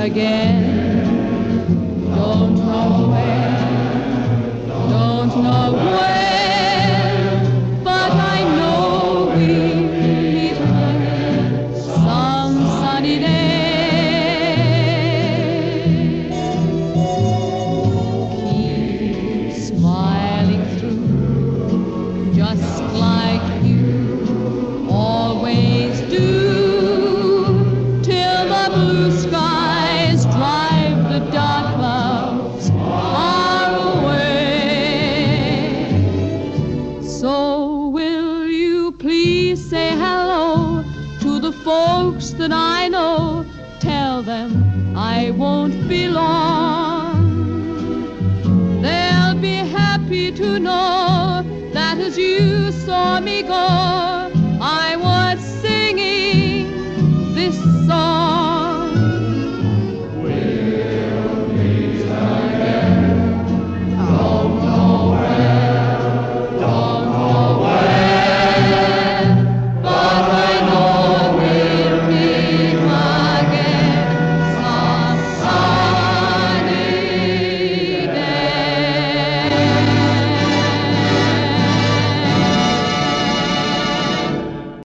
again. Don't know where, don't know when, but I know we'll meet again some sunny day. Keep smiling through, just like you always do, till the blue skies drive the dark clouds far away. So will you please say hello to the folks that I know? Tell them I won't be long. They'll be happy to know that as you saw me go,